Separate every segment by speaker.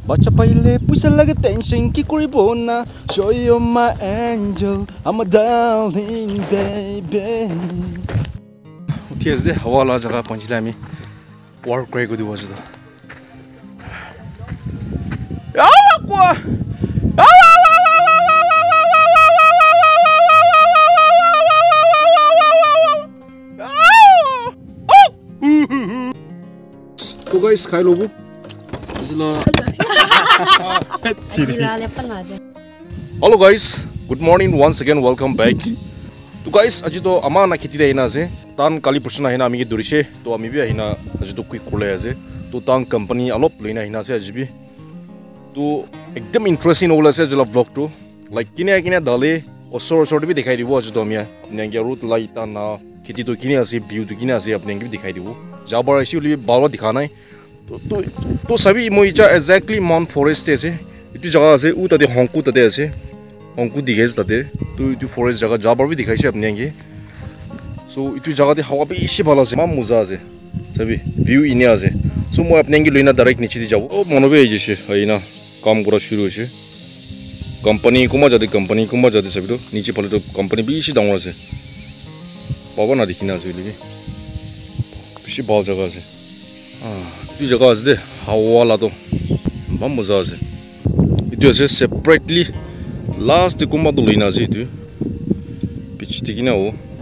Speaker 1: Bacha paile puisa lage tension ki koribo na. Show you my angel, I'm a darling baby. Here's the hawala jaga panchilami. Work great good was the. So guys, kaya lobo. Hello guys, good morning once again. Welcome back. So guys, aji to ama na kheti dehina ase. Tan kali pushna hina ami ki durishe. To ami bi hina aji to quick kule ase. To tang company alop loina hina ase aji bi. To ekdam interesting hola ase jala vlog to. Like kine dale osor bi dikhai dibo aji to ami. Apne ki route light na kheti to kine ase view to kine ase apne ki dikhai dibo. Jabar ase uli bala dikhana hai. तो सभी मोइचा exactly Mount Forest ऐसे इतनी जगह से उ तदे होंकू तदे ऐसे होंकू दिखेज तदे तो इतनी forest जगह जाबर भी दिखाई से अपने ये so इतनी जगह दे हवा भी इसी बाला से माम मुज़ा से सभी view इन्हें आसे so मैं अपने ये लोइना direct नीचे दी जाऊँ ओ मनोबे ये जैसे है ना काम करा शुरू है कंपनी कुमा जाते सभी तो नीचे पले तो कंपनी भी इसी डाउन से बाबा ना दिखी ना से लेकिन इसी बाल जगह से 이 जगह আছে হাওয়া লাতো বাম মজা আছে ইটো আছে সেপারেটলি লাস্ট কোমা তো লইনা আছে ইটো পিছি থেকে না ও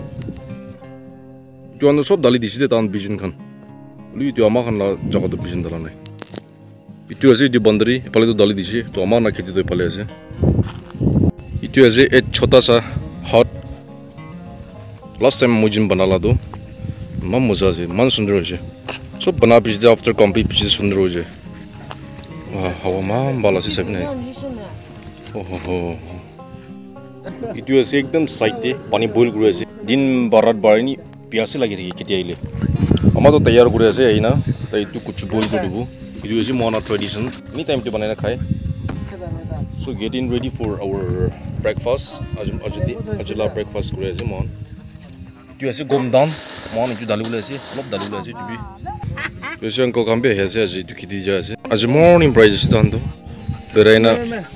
Speaker 1: ইটো আনো সব দালি দিছে তান বিজন খান লই ইটো আমা খান জায়গা তো বিজন দালা নাই ইটো আছে ইটো বন্দরি এপালে তো দালি দিছে তো আমা না খেতে তো এপালে আছে ইটো আছে এক ছোটা সা হট লাস্ট টাইম মুজিন বানালা তো বাম মজা আছে মান সুন্দর আছে So bana pijde after complete pijde sundar ho jaye. Wow, hawa maan bala se sabne. Oh. Itu ase ekdam side te pani boil kure ase. Din barat barani piase lagi thaki keti aile. Ama to tayar kure ase aina. Tai itu kuch boil koribo. Itu ase Mona tradition. Any time te banai na khai. So getting ready for our breakfast. Ajla breakfast kure ase Mon. Itu ase gomdan. Mon itu dalu le ase. Lop dalu le ase tu bi. Yoshi uncle kambe hese aji tu kiti jase. Aji morning bright stando. Berena.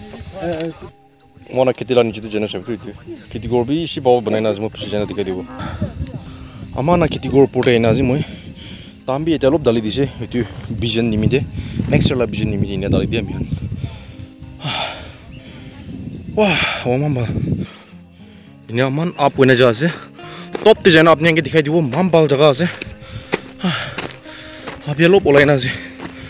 Speaker 1: Mona kiti la nichite jana sabtu itu. Kiti gorbi si bawa banana azmo pichi jana dikai dibo. Amana kiti gor porte ina azi moi. Tambi eta lop dali dise itu vision nimide. Next year la vision nimide ina dali dia mian. Wah, wamamba. Ini aman up wena jase. Top te jana apne ange dikai dibo mambal jaga ase. अब ये लो बोला ना जी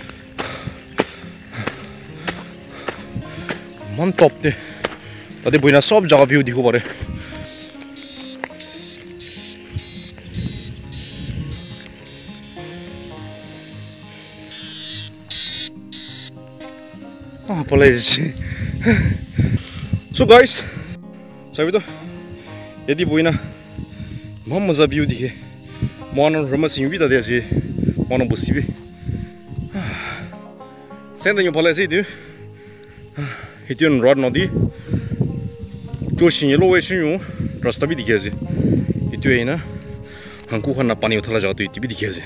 Speaker 1: मन top ते तदे बुइना सब जगह view दिखो बारे बोला जी so guys सभी तो यदि बुइना मन मजा व्यू दिखे मन रम सिंह भी तदे ऐसे Mana busibi. Senda nyo pala itu. Itu yang rod nadi. Joshin yellow weshin yo. Rasta bi dikhaze. Itu ina. Hanku khana pani uthala jaga tu itu bi dikhaze.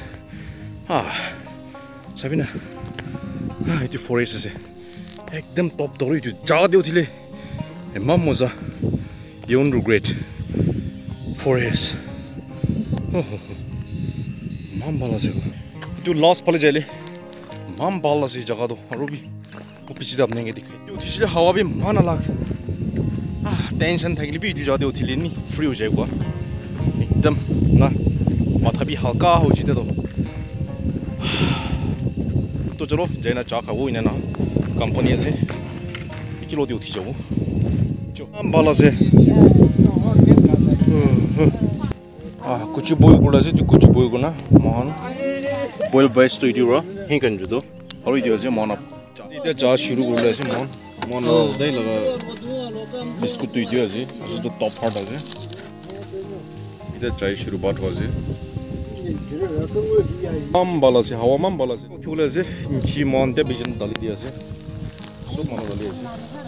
Speaker 1: Sabina. Itu forest ase. Ekdam top dori itu jaga de uthile. Emam moza. You won't regret. Forest. Mam bala se. Itu last pale jale mam balla se jaga do arobi o pichi da apne nge dikhai tu tisle hawa bi mana lag tension thagili bi itu jade uthile ni free ho jayega ekdam na matha bi halka ho jite do to chalo jaina cha khawo ina na company ase kilo de uthi jabo mam balla se kuch boil kula se tu kuch boil kona mohan boil veg to idiora hinkan judo aru idio je mona ite ja shuru korle ase mon dai laga biscuit to idio ase just the top part ase ite chai shuru bat hoje mam bala se hawa mam bala se thule ase chi mon te bijan dali di ase so mona dali ase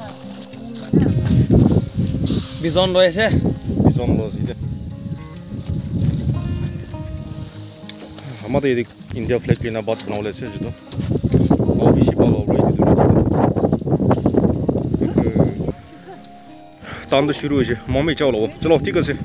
Speaker 1: bizon lo ase ite हमारे इधर India flag लेना बात बनाओ लेसे जो तो वो भी शिपा लो रही है तान तो शुरू हो जाए मम्मी चलो चलो ठीक है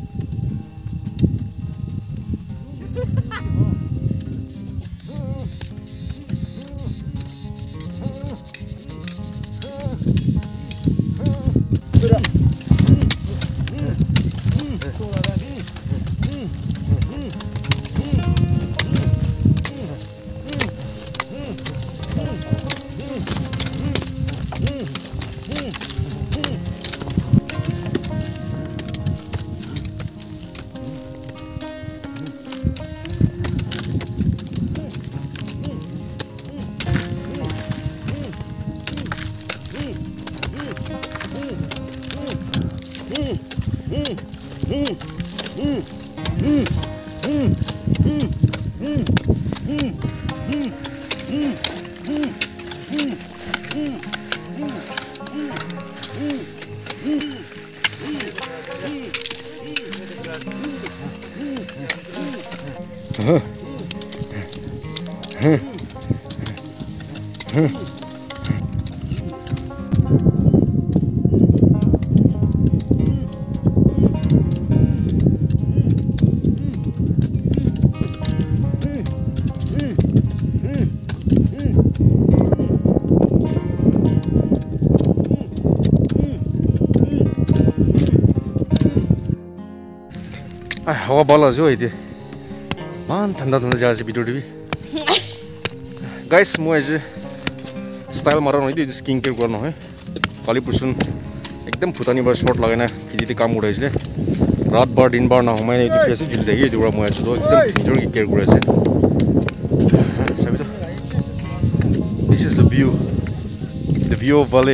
Speaker 1: हवा बाला जो है मान ठंडा ठंडा जगह से भिडियो टिभी गाइस म आज स्टाइल मारा नहीं स्किन केयर गर्नु है काली पुसुन एकदम फुटानी बार शॉर्ट लगाना फिजिते काम उठाइছিলে रात बार दिन बार ना हमारे ये फेस जुल देखिए दुरा म आज तो एकदम निजर की केयर गरिছে सबै त this is the view of भले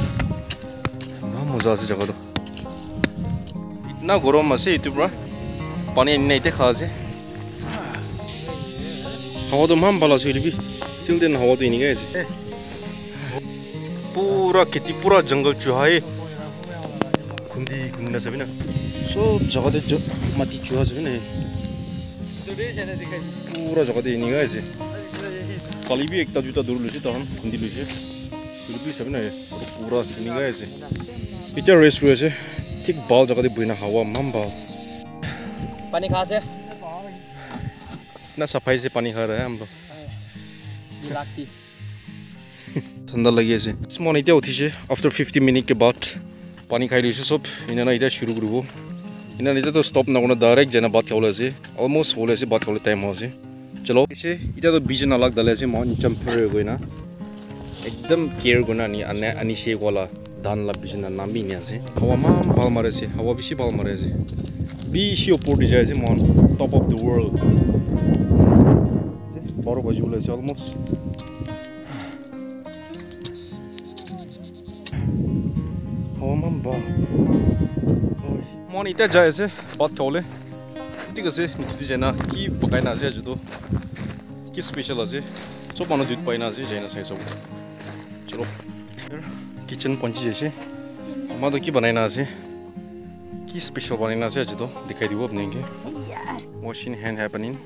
Speaker 1: मजा आसे जगह तो इतना गरम আছে इतु पुरा पानी नहीं थे खासे हवा तो हम बाला से भी स्टिल देन हवा तो नहीं गए पूरा खेती पूरा जंगल चूहा है खुंदी खुंदना सभी ना सब जगह दे जो माटी चूहा सभी ना पूरा जगह दे नहीं गए कल भी एक जूता दूर लुचे तो हम खुंदी लुचे फिर भी सभी ना पूरा नहीं गए इतना रेस्ट हुए से ठीक बाल जगह दे बुना हवा मम बाल
Speaker 2: पानी खा से
Speaker 1: ना सफाई से पानी खा रहे हैं हम लोग ठंडा लगी से मन इतना उठी से आफ्टर 50 मिनट के बाद पानी खाई लीजिए सब इन्हें इतना शुरू करूँ इन्हें इतना तो स्टॉप ना करना डायरेक्ट जाना बात खाओ से ऑलमोस्ट होले से बात खाओ टाइम हो से चलो इसे इतना तो बीच ना लग डाले से मन चंपर कोई ना एकदम केयर करना नहीं अन्य अनिशे वाला धान ला बीच ना नाम भी नहीं आसे हवा मां बाल मारे से हवा बीसी बाल मारे से बीसी ऊपर दी जाए से मन टॉप ऑफ द वर्ल्ड बारो बजे से ऑलमोस्ट मन इतना जाए से बात खाओले ठीक है निश्चित जाना कि पकाना से आज तो कि स्पेशल आज सब मानो दूध पाइना से जाना सही सब चलो किचन पहुंची जैसे हमारा तो कि बनाना से कि स्पेशल बनाना से आज तो दिखाई दी वो अपने के वॉशिंग हैंड हैपनिंग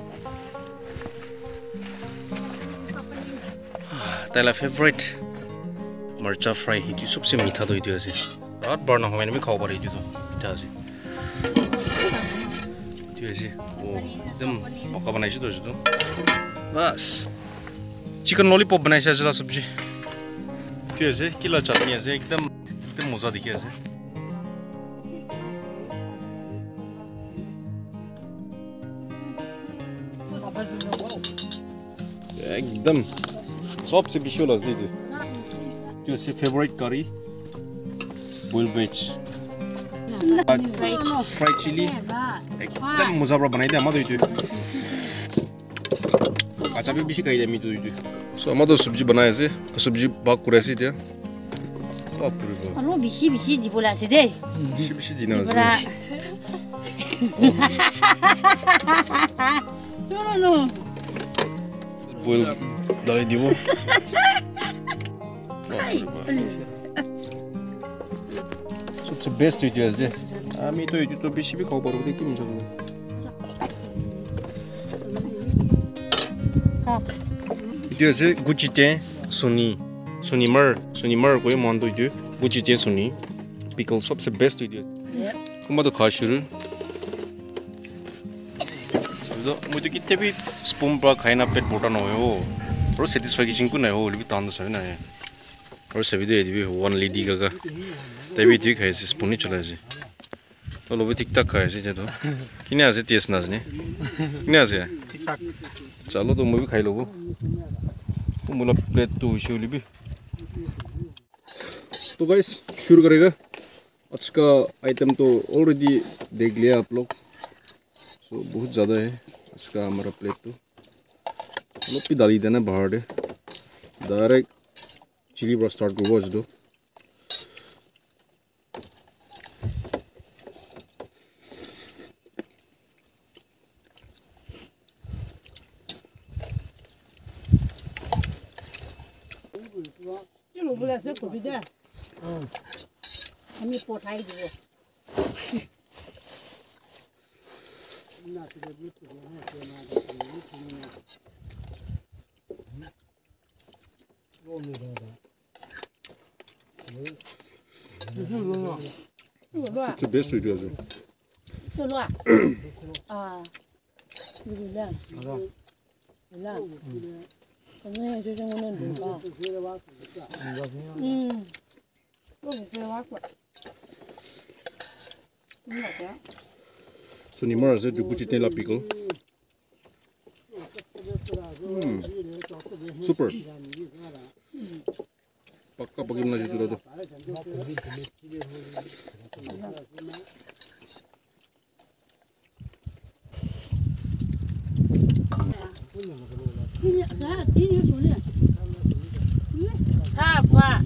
Speaker 1: ताला फेवरेट मरचा फ्राई हिटू सबसे मीठा तो हिटू ऐसे रात बार ना हमें खाओ पर हिटू तो इतना ऐसे हिटू ऐसे वो एकदम मौका बनाई तो बस चिकन लॉलीपॉप बनाई से जला सब्जी हिटू ऐसे किला चटनी ऐसे एकदम मजा दिखे ऐसे एकदम सबसे विशुअल है जो से favourite curry boiled veg fried chili एकदम मजा बड़ा बनाई दे हमारे तो अच्छा भी बिशी कहीं जामी तो सो हमारे सब्जी बनाए से सब्जी बाग करे से क्या बाप रे बाप
Speaker 3: अनु बिशी जिबोला से दे
Speaker 1: बिशी दिना से
Speaker 3: नो
Speaker 1: boil डाले दियो सबसे बेस्ट वीडियो है जे आमी तो यूट्यूब तो बिशी भी खाओ पर वो देखी नहीं सकते
Speaker 3: हाँ
Speaker 1: वीडियो से गुचिटे सुनी मर कोई मान तो यूट्यूब गुचिटे सुनी pickle सबसे best video. कुम्बा तो खास शुरू. तो मुझे कितने भी spoon पर खाना पेट बोटा ना हो और satisfaction को नहीं हो लेकिन तांदो सभी ना है और सभी तो ये भी one lady का तभी ठीक है इस spoon ही चला है तो लोग भी ठीक ठाक खाए से तो किन्हें ऐसे टेस्ट ना सुने किन्हें ऐसे चलो तो मैं भी खाई लोगों तो मुला प्लेट तो उसी भी तो गाइस शुरू करेगा आज का आइटम तो ऑलरेडी देख लिया आप लोग सो बहुत ज़्यादा है आज का हमारा प्लेट तो लोग भी डाली देना बाहर दे डायरेक्ट चिली पर स्टार्ट करो आज दो
Speaker 3: 这个不来是口味的，还没爆开一个。
Speaker 1: 这别水这是。
Speaker 3: 这乱啊，有点烂，烂。反正就是我能读吧。我是这挖过。
Speaker 1: So ni mara se tu puti ten la pickle. Super. Pakka pagi mana situ tu.
Speaker 3: Ini saya ini sulit. Apa?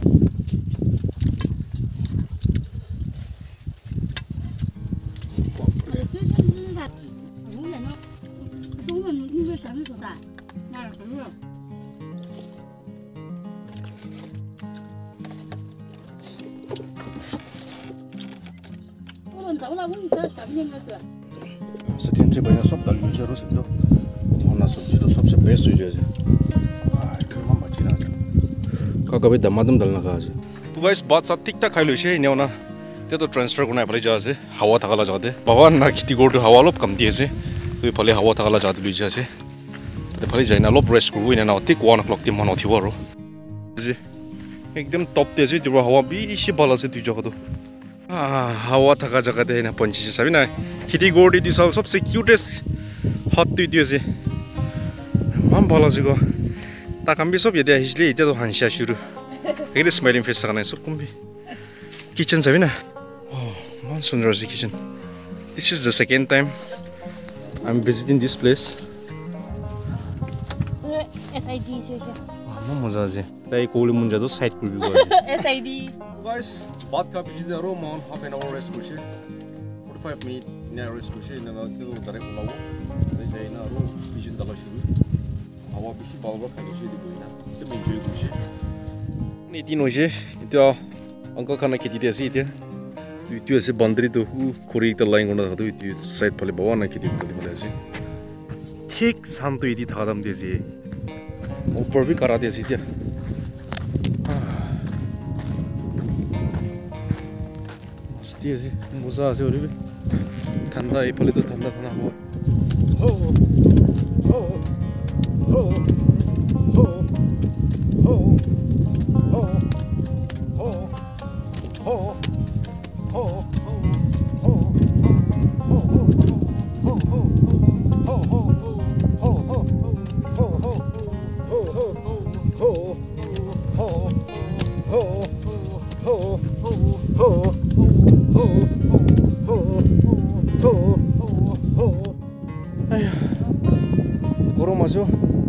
Speaker 3: Setiap je banyak sop dalam usia rus itu, mana sabji itu सबसे best हो जाए कहाँ बची ना कहाँ कभी दमादम डालना कहाँ से तो गाइस बात साथ ठीक ठाक खाई लो इसे इन्हें ना ते तो ट्रांसफर करना है पहले जहाँ से हवा थकाला जाते बाबा ना खेती कोड हवा लोग कम दिए से तो ये पहले हवा थकाला जाते लो जहाँ से तो पहले जाए ना लोग रेस्ट करो इन्हें ना ठीक 1 o'clock तीन मना थी वारो जी एकदम टॉप ते से जो हवा भी इसी बाला से तू जगह तो हवा थका जगह दे ना पंची से सभी ना खेती कोड इतनी साल सबसे क्यूटेस्ट हॉट तू इतनी से मान बाला से को ताकम भी सब ये दे इसलिए इतने तो हंसिया शुरू एक स्माइलिंग फेस करना है सब कुम भी किचन सभी ना मान सुंदर सी kitchen this is the second time I'm visiting this place SID sih
Speaker 1: मान मजा से ताई कोली मुंजा तो साइड कर भी हुआ
Speaker 3: SID
Speaker 1: guys बात का बिजी दे रो मान half an hour rest कुछ 45 minutes ने rest कुछ ने ना तो तारे को लाओ तो जाए ना रो बिजी डाला शुरू हवा बिजी बालवा खाने शुरू दी ना तो मैं enjoy कुछ नी तीन होशे इतना अंकल खाना खेती दे ऐसे itu ऐसे बंदरी तो खोरी एक लाइन करना था तो itu साइड पहले बावा ना खेती करती मले ऐसे ठीक शांत इधी था दम दे ऐसे ऊपर भी करा दे ऐसे इतना मस्ती ऐसे मज़ा ऐसे हो रही है ठंडा ये पहले तो ठंडा ठंडा हुआ गरम आसो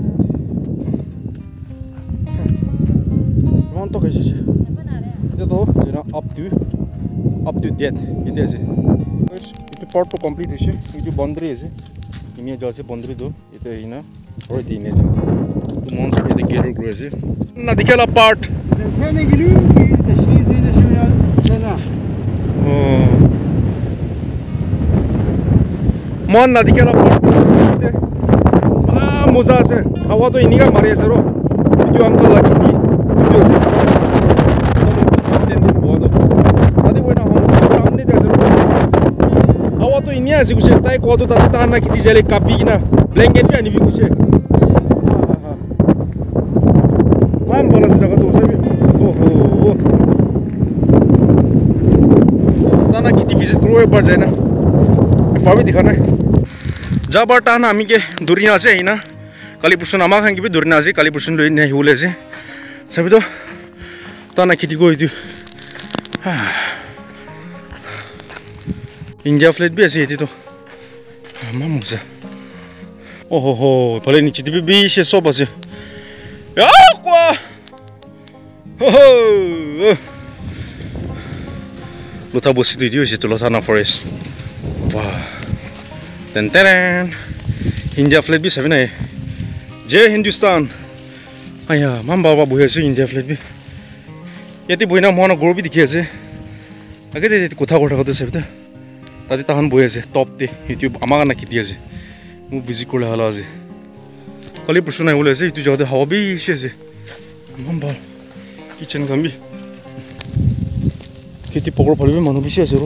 Speaker 1: मान तो कैसे ये तो जेना up to date ये ऐसे itu part to complete है itu boundary है ini aja से boundary तो itu है ना और itu ini aja तो मान से ये गेटर ग्रो है ना दिखे ला part
Speaker 4: تاني قلوب تشيء زين شو لنا
Speaker 1: मान ना दिखे ला part मजा से हवा तो इन्हीं का मारे सरो जो अंकल लगी थी itu ऐसे
Speaker 3: আছে কুছে তাই কত তাতে তাহার না খেতে যাইলে কাপি কিনা ব্ল্যাঙ্কেট বি আনিবি কুছে মাম বলাস জায়গা তো সবই ওহো তানা খেতে ভিজিট করবো একবার যায় না পাবি দেখা নাই যাবার টানা আমি কে দূরি না আছে এই না কালি পুরসুন আমার খান কি দূরি না আছে কালি পুরসুন লই নাই বলে আছে সবই তো তানা খেতে কই তুই India flight भी ऐसी है तो मामू से ओहो भले नीचे तो भी से सब ऐसे यार क्या लोटा बस itu dia itu Lotana Forest wah tenteren India flight भी सभी ना जय हिंदुस्तान आया माम बाबा बुहे से India flight भी ये तो बुहे ना मोहना गोर भी दिखे ऐसे अगर ये कोठा कोठा करते सभी तो তাতে তাহান বহি আছে টপতে সেইটো আমাৰ কাৰণে খেতি আছে মোক ভিজিট কৰিলে ভাল আছে কালি প্ৰশ্ন নাই ওলাই আছে এইটো যাওঁতে হাৱা বেছি আছে ইমান ভাল কিচেন কামি খেতি পকৰ ফালে মানুহ বেছি আছে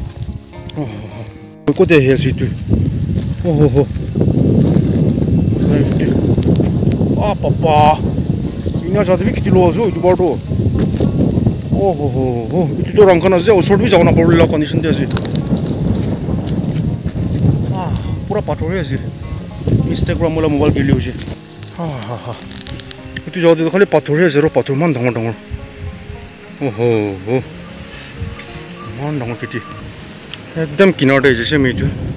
Speaker 3: ৰ ক'তে আহি আছে এইটো অহ পাপা ইনা যাতে খেতি লোৱা আছো এইটো বাৰটো এইটোতো ৰংখন আছে ওচৰত বি যাব নাপাৰিলে কণ্ডিশ্যনতে আছে पूरा पाथर है इंस्टाग्राम वाला मोबाइल गिरली हो ये जाते तो खाली पाथर है पाथर मान डांगर डांगर ओहो मान डांगर खेती एकदम किनारे जैसे मैं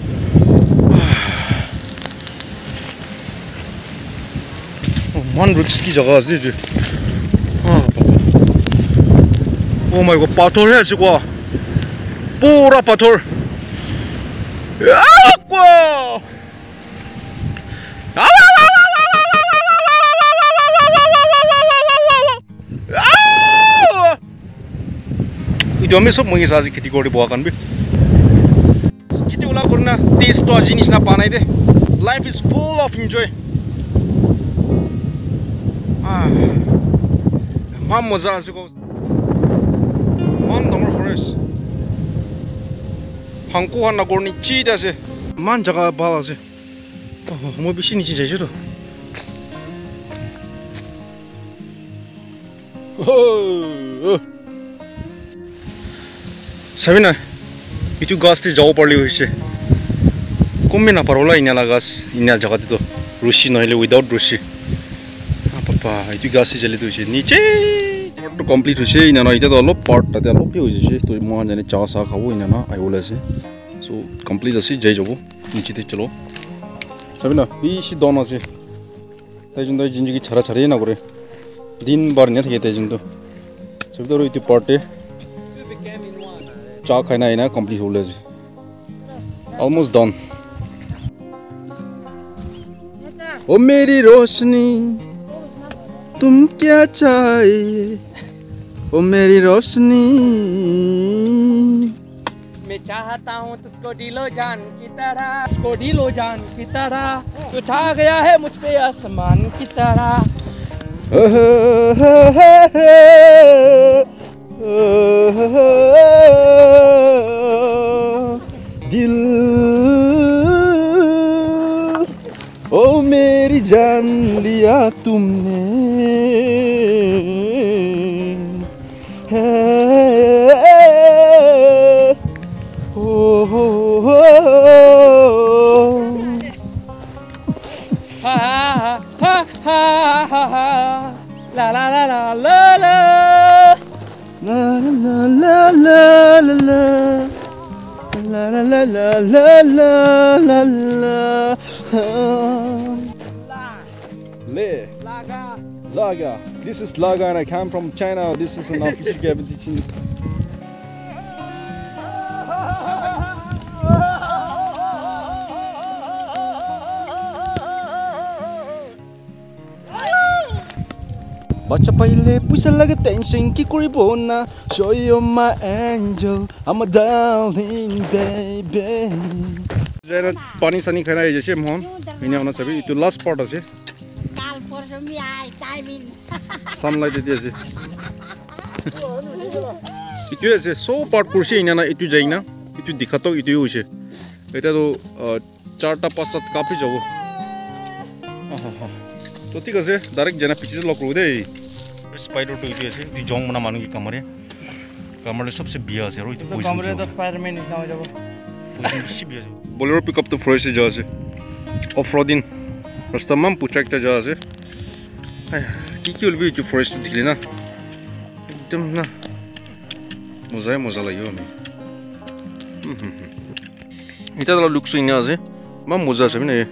Speaker 3: मान रिस्की जगह है ओ माय गॉड पाथर है क्या पूरा पाथर itu kami सब mengi saji खेती kori bawa kan bi खेती ulah korna taste to jinis na panai de life is full of enjoy mam moza ase ko man damar forest hangku han na korni chi ase man jaga bal ase mo bishi niche jai to Sabina, itu gas ti jauh parli hoise. Kome na parola ina la gas ina jaga ti to rushi noile without rushi. Papa, itu gas ti jali to hoise. Niche part to complete hoise ina na ita to alop part ta alop pi hoise. To mo jane cha sa khabo ina na ai bola ase. So complete ase jai jabo. Niche te chalo. Sabina, bishi don ase. Tai jun dai jinji ki chara chara na kore. Din bar ne thake tai jun to. Sabida ro itu part e चा खाना है ना complete हो गया almost done ओ मेरी रोशनी तुम क्या चाहिए ओ मेरी रोशनी
Speaker 2: मैं चाहता हूँ तुझको दिलो जान की तरह तू छा गया है मुझ पे आसमान की तरह
Speaker 3: दिल ओ मेरी जान लिया तुमने
Speaker 2: La la la la la la
Speaker 3: La la la la la la la la la la la la la Le Laga. This is Laga and I come from China. This is an official competition. Baca paile pusa lagi tension ki kuribona. Show you my angel, I'm a darling baby. Zara pani sani khana hai jaise mohon. Ini auna sabi itu last part ase.
Speaker 5: Kal porso mi ai timing.
Speaker 3: Sunlight ite ase. Itu ase so part kurse ina na itu jaina. Itu dikhato itu hoise. এতিয়াতো 4টা 5টা কাপি যাব তো ঠিক আছে direct জানা পিছে লক করব দেই স্পাইডার তো ইতি আছে তুই জং মনা মানু কি কামরে কামরে সবসে বিয়া আছে আর ওই তো পয়সা
Speaker 2: কামরে তো স্পাইডারম্যান ইস নাও যাব
Speaker 3: পয়সা বেশি বিয়া আছে बोलेरो पिकअप तो फ्रेश जा আছে অফ রোডিং রাস্তা মাম পুচাকটা যা আছে কি হলবি তো ফ্রেশ দিলে না একদম না মজা লাগিব আমি এটা তো লুকস ইনা আছে মাম মজা আছে না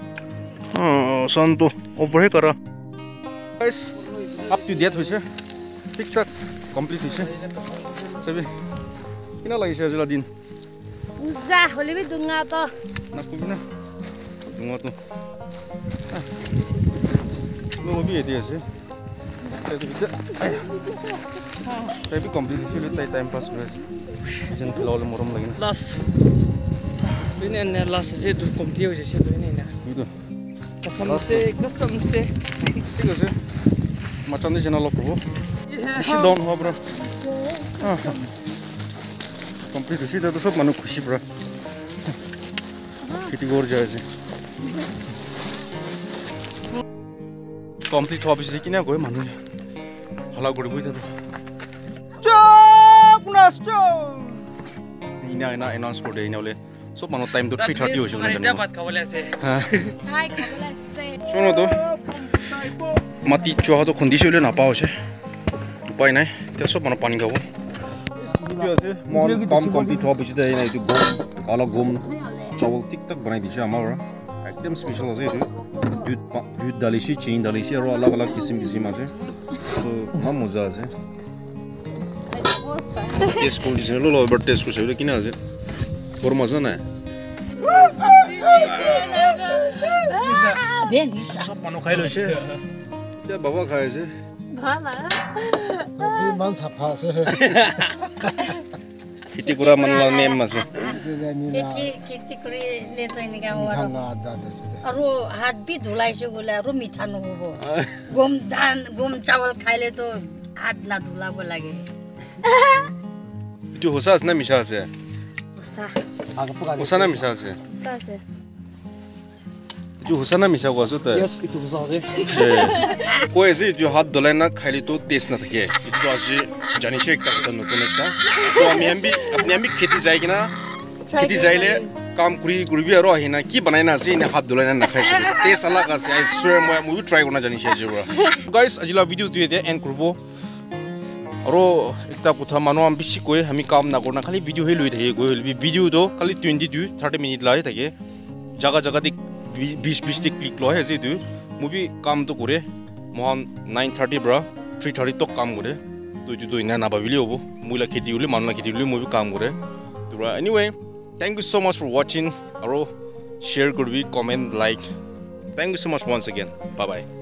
Speaker 3: শান্ত ওভারহে করা গাইস আপ টু ডেট হইছে ঠিকঠাক কমপ্লিট হইছে সবে কিনা লাগিছে আজিলা দিন
Speaker 5: উজা হলিবি দুঙা তো
Speaker 3: না কবি না দুঙা তো নবি এদি আছে তাই বি কমপ্লিট হইছে তাই টাইম পাস করে আছে যেন খেলালে মরম লাগে না
Speaker 2: লাস বিনে নে লাস যে দু কমতি হইছে সে বিনে না
Speaker 3: বুঝো
Speaker 2: কসম সে
Speaker 3: ঠিক আছে মাচান্দি চ্যানেল লক করব বেশি ডাউন হওয়া ব্রা কমপ্লিট হইছে তো সব মানুষ খুশি ব্রা খেতি করে যায় আছে কমপ্লিট হওয়া পিছে কিনা কয় মানুহ হালা কৰিব ইতা
Speaker 2: চক নাস্তো
Speaker 3: ইনা এনাউন্স কৰি দে ইনালে সব মানুহ টাইম তো 3:30 হৈছে না জানো
Speaker 2: ভাত খাবলে আছে
Speaker 5: চাই খাবলে আছে
Speaker 3: শোনো তো মাটি চোৱা তো খুন্দিছে হলে নাপাও হৈছে উপায় নাই এতিয়া সব মানুহ পানী খাব আছে মন কাম কমপ্লিট হওয়া পিছে দেই না এইটো গম কালা গম চাवल টিকটাক বনাই দিছে আমাৰ একদম স্পেশাল আছে এইটো দুধ ডালিছি চিনি ডালিছি আৰু अलग अलग কিসিম আছে সো মা মজা আছে টেস্ট কৰি দিছে লো এবাৰ টেস্ট কৰিছে এইটো কিনা আছে বৰ মজা নাই
Speaker 5: বেন হিসা
Speaker 3: সব মানুহ খাই লৈছে এতিয়া বাবা খাই আছে
Speaker 5: ভালা
Speaker 4: কি মান সাফা আছে
Speaker 3: খেতি কৰা মানুহৰ নেম আছে
Speaker 5: খেতি কৰি লে তো এনেকা হওয়া
Speaker 4: খানা আদা আছে
Speaker 5: আৰু হাত বি ধুলাইছো গলে আৰু মিঠা নহব গম চাवल খাইলে তো হাত না ধুলাব লাগে
Speaker 3: এইটো হোসা আছে না মিছা আছে
Speaker 5: উসা
Speaker 3: হোসা না মিছা আছে
Speaker 5: উসা আছে
Speaker 3: এইটো হোসা না মিছা কোৱাছো তই
Speaker 2: यस इतो बुझा আছে
Speaker 3: কৈ আছে এইটো হাত ধলাই না খাইলে তো টেষ্ট নাথাকে এইটো আজি জানিছে একটা নতুন একটা তো আমি খেতি যাই কিনা খেতি যাইলে কাম কৰিবি আৰু আহিনা কি বনাই না আছে এনে হাত ধলাই না নাখাইছে টেষ্ট আলাগ আছে আই সুৱেৰ মই ট্ৰাই কৰা জানিছে আজি গাইস আজিলা ভিডিওটো এতিয়া এন্ড কৰিব আৰু একটা কথা মানুহ আমি বেছি কৈ আমি কাম নকৰো না খালি ভিডিও হে লৈ থাকে গৈ হলবি ভিডিওটো খালি 22-30 মিনিট লাগে থাকে জাগা দি 20 ক্লিক লয় আছে এইটো মুভি কামটো কৰে মহান 9:30 পৰা 3:30 তক কাম কৰে তো এইটো ইনা নাভাবিলে হ'ব মইলা খেতি হলে মানুহ খেতি হলে মুভি কাম কৰে তো anyway thank you so much for watching আৰু শেয়াৰ কৰিবি comment like thank you so much once again bye by